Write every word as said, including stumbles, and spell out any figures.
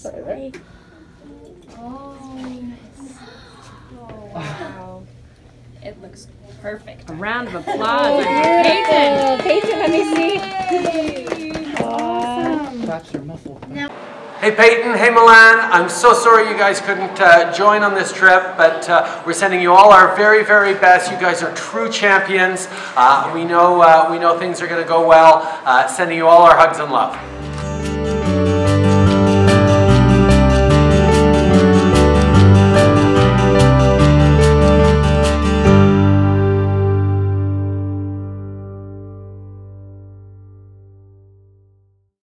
Sorry there. Oh, wow. It looks perfect. A round of applause for Payton. Payton, let me see. Awesome. That's your muscle. Hey Payton, hey Milan, I'm so sorry you guys couldn't uh, join on this trip, but uh, we're sending you all our very, very best. You guys are true champions. Uh, we know, uh, we know things are going to go well. Uh, sending you all our hugs and love.